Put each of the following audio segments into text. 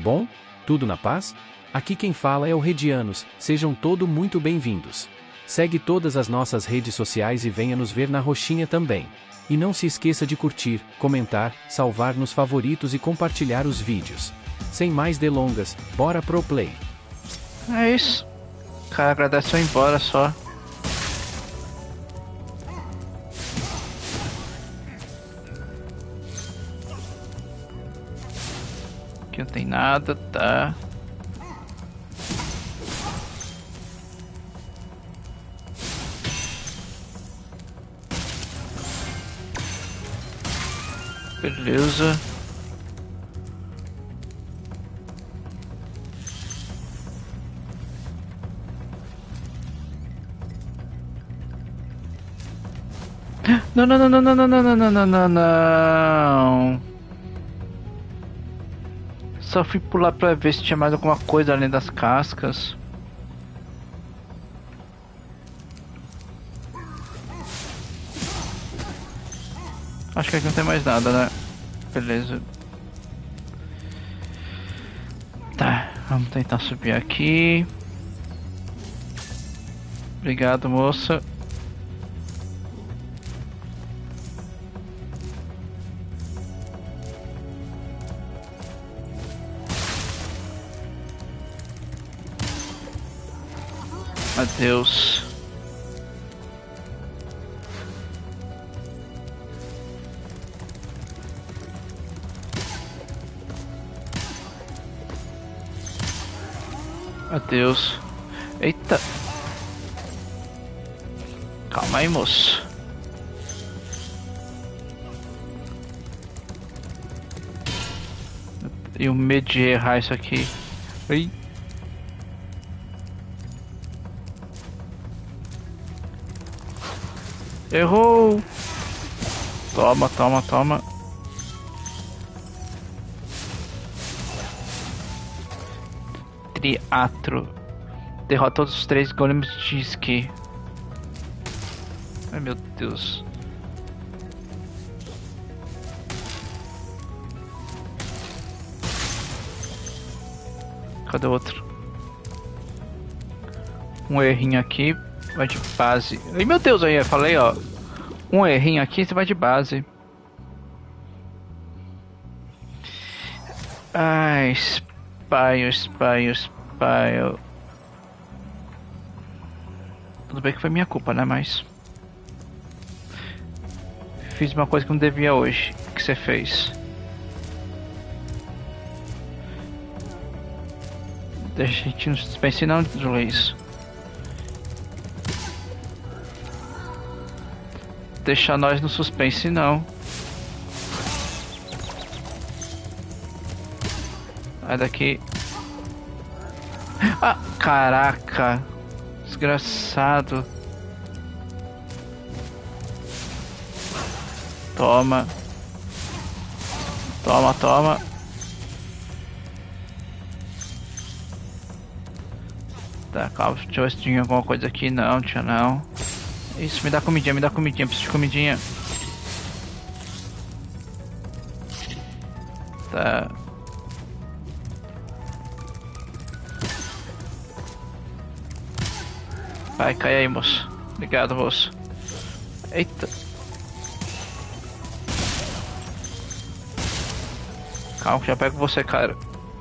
bom? Tudo na paz? Aqui quem fala é o Redianos, sejam todos muito bem-vindos. Segue todas as nossas redes sociais e venha nos ver na roxinha também. E não se esqueça de curtir, comentar, salvar nos favoritos e compartilhar os vídeos. Sem mais delongas, bora pro play. É isso. O cara agradeceu ir embora só. Aqui não tem nada, tá? Beleza. Não, não, não, não, não, não, não, não, não, não, não. Só fui pular pra ver se tinha mais alguma coisa além das cascas. Acho que aqui não tem mais nada, né? Beleza. Tá, vamos tentar subir aqui. Obrigado, moça. Adeus. Adeus. Eita. Calma aí, moço. E o medo de errar isso aqui. Ui. Errou! Toma, toma, toma. Triatro. Derrota todos os 3 golems de esqui. Ai meu Deus. Cadê o outro? Um errinho aqui. Vai de base. Ai meu Deus, aí eu falei, ó. Um errinho aqui, você vai de base. Ai, espalho, espalho, espalho. Tudo bem que foi minha culpa, né? Mas fiz uma coisa que não devia hoje. O que você fez? Deixa a gente no suspense não, Luiz. Deixar nós no suspense não. Sai daqui. Ah, caraca. Desgraçado. Toma. Toma, toma. Tá, calma, deixa eu ver se tinha alguma coisa aqui. Não, tinha não. Isso, me dá comidinha, preciso de comidinha. Tá. Vai, cai aí, moço. Obrigado, moço. Eita. Calma, já pego você, cara.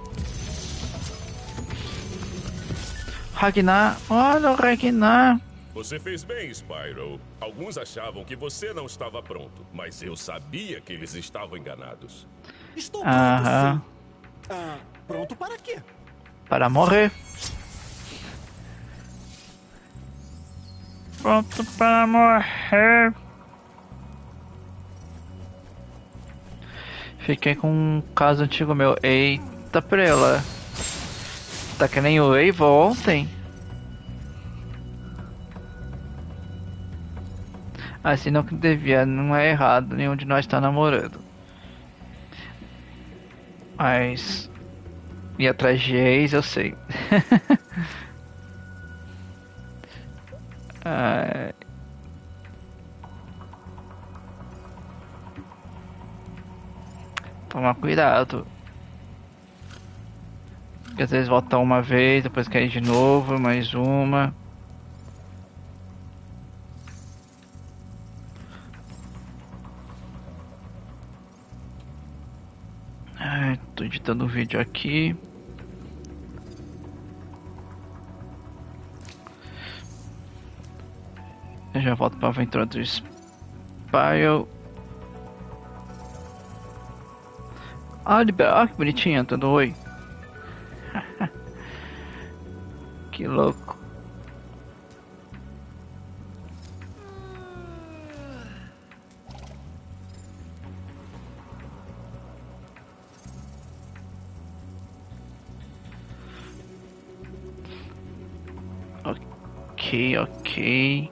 Ragnar, olha o Ragnar. Você fez bem, Spyro. Alguns achavam que você não estava pronto, mas eu sabia que eles estavam enganados. Estou pronto, sim. Pronto para quê? Para morrer. Pronto para morrer. Fiquei com um caso antigo meu. Eita prela. Tá que nem o Eivor ontem. Assim não que devia, não é errado, nenhum de nós tá namorando. Mas ir atrás de ex, eu sei. Toma cuidado. Porque às vezes volta uma vez, depois quer ir de novo, mais uma. Ai, tô editando o vídeo aqui. Eu já volto pra aventura do Spyro. Ah, que bonitinho, dando oi. Que louco. Ok.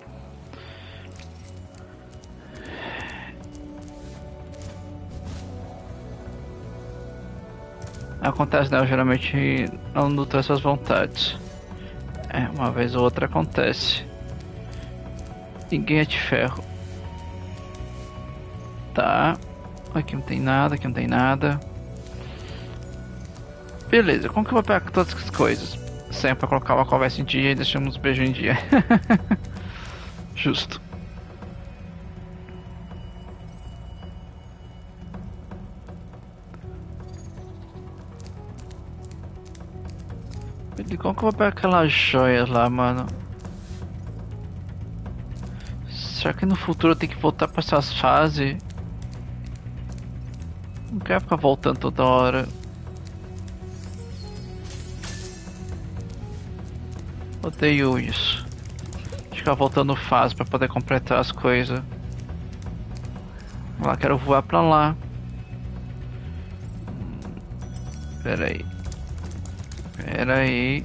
Acontece, né? Eu geralmente não nutro essas vontades. É, uma vez ou outra acontece. Ninguém é de ferro. Tá. Aqui não tem nada, aqui não tem nada. Beleza, como que eu vou pegar todas as coisas? Sempre pra colocar uma conversa em dia e deixamos os beijos em dia. Justo. Como que eu vou pegar aquelas joias lá, mano? Será que no futuro eu tenho que voltar pra essas fases? Não quero ficar voltando toda hora. Odeio isso. Ficar voltando fase pra poder completar as coisas. Lá, quero voar pra lá. Pera aí.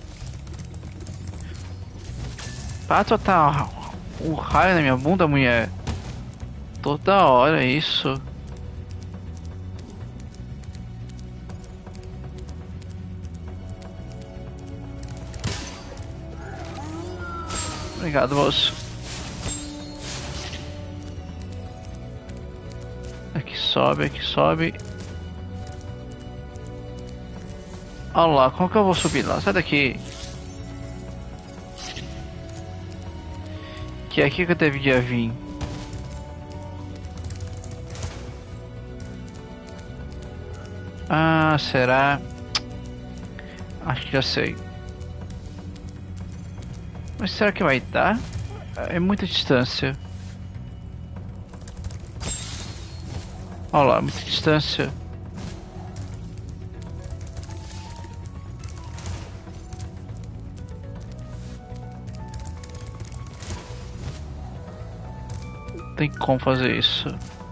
Para de soltar o raio na minha bunda, mulher. Toda hora isso. Obrigado, moço. Aqui sobe. Olha lá, como que eu vou subir lá? Sai daqui. Que é aqui que eu devia vir. Ah, será? Acho que já sei. Mas será que vai dar? É muita distância. Olha lá, muita distância. Tem como fazer isso.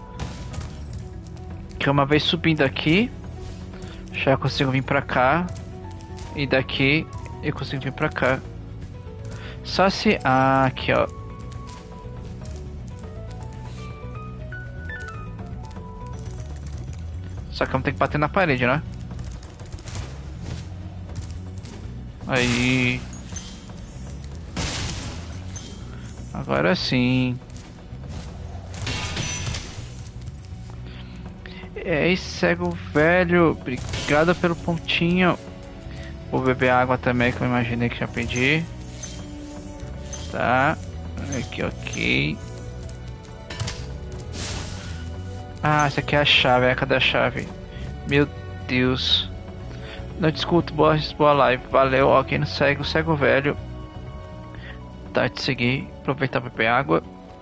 Que uma vez subindo aqui, já consigo vir pra cá. E daqui eu consigo vir pra cá. Só se... Ah, aqui ó. Só que eu não tenho que bater na parede, né? Aí. Agora sim. Ei, cego velho. Obrigado pelo pontinho. Vou beber água também, que eu imaginei que já pedi. Tá. Aqui, ok. Ah, essa aqui é a chave. Cadê a chave? Meu Deus. Não discuto, boa live. Valeu, ó. Quem não segue, o cego velho. Tá, te seguir. Aproveitar pra beber água.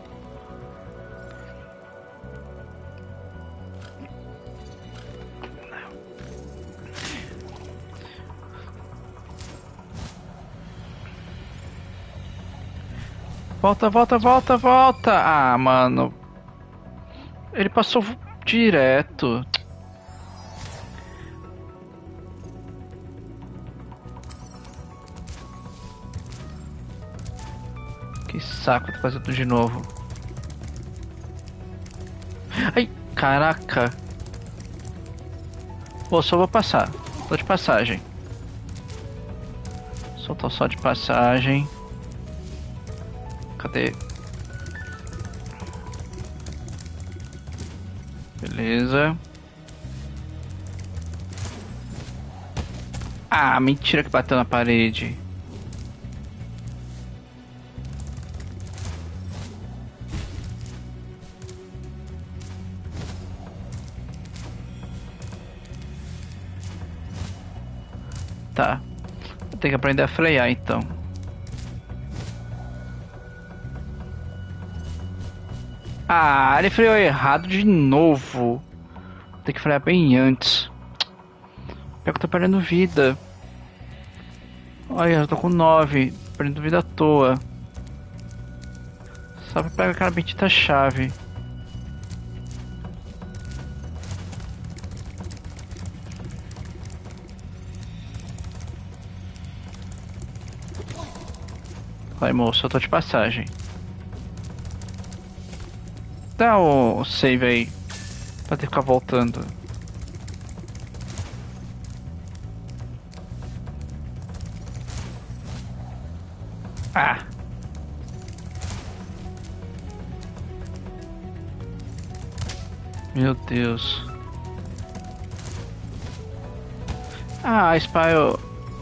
Volta. Ah, mano. Ele passou direto. Que saco, tô fazendo tudo de novo. Ai, caraca. Pô, só vou passar. Tô de passagem. Tô só de passagem. Cadê? Beleza. Ah, mentira que bateu na parede. Tá. Vou ter que aprender a frear então. Ah, ele freou errado de novo. Vou ter que frear bem antes. Pior que eu tô perdendo vida. Olha, eu tô com 9. Perdendo vida à toa. Só pra pegar aquela bendita chave. Vai, moço, eu tô de passagem. Dá o save aí. Pra ter que ficar voltando. Ah! Meu Deus. Ah, Spyro.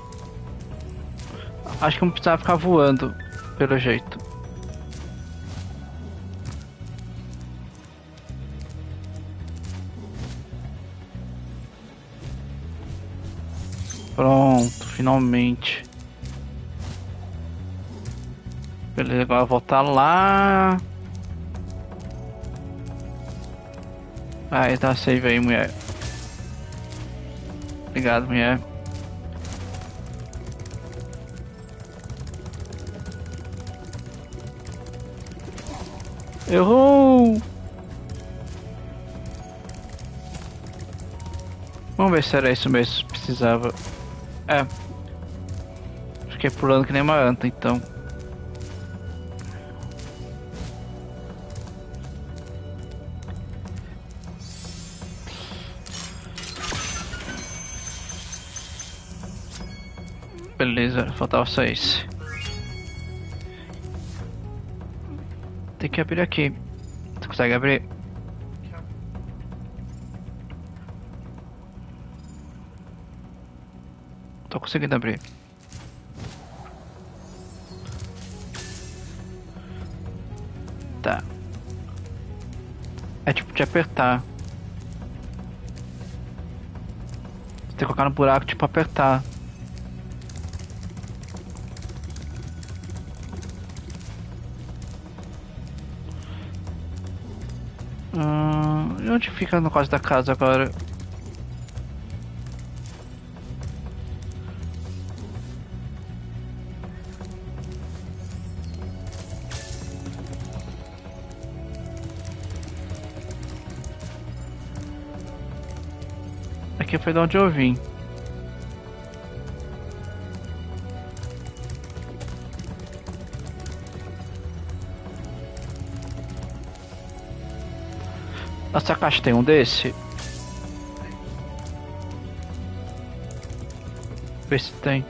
Acho que não precisava ficar voando, pelo jeito. Pronto, finalmente. Beleza, agora voltar lá. Aí tá save aí, mulher. Obrigado, mulher. Errou! Vamos ver se era isso mesmo que precisava. É. Fiquei pulando que nem uma anta, então. Beleza, faltava só esse. Tem que abrir aqui. Você consegue abrir? Tô conseguindo abrir. Tá. É tipo de apertar. Você tem que colocar no buraco, tipo apertar. E onde fica no quase da casa agora? Aqui foi de onde eu vim. Essa caixa tem um desse? Vê se tem.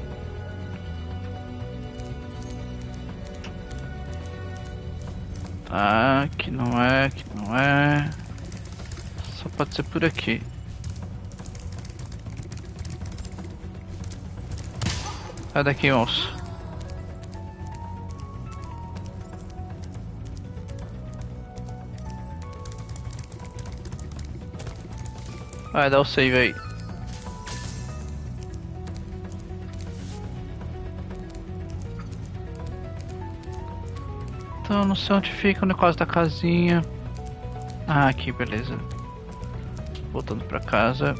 Tá, que não é, que não é. Só pode ser por aqui. Sai daqui, moço. Vai, dá o save aí. Então, não sei onde fica o negócio da casinha. Ah, aqui, beleza. Voltando pra casa.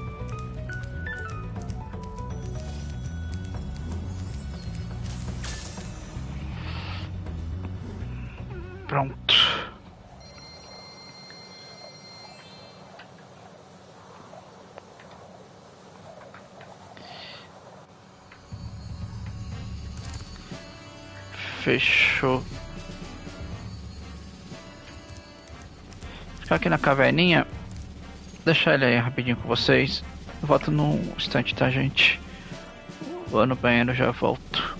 Pronto. Fechou. Ficar aqui na caverninha. Deixar ele aí rapidinho com vocês. Eu volto num instante, tá, gente? Vou no banheiro, já volto.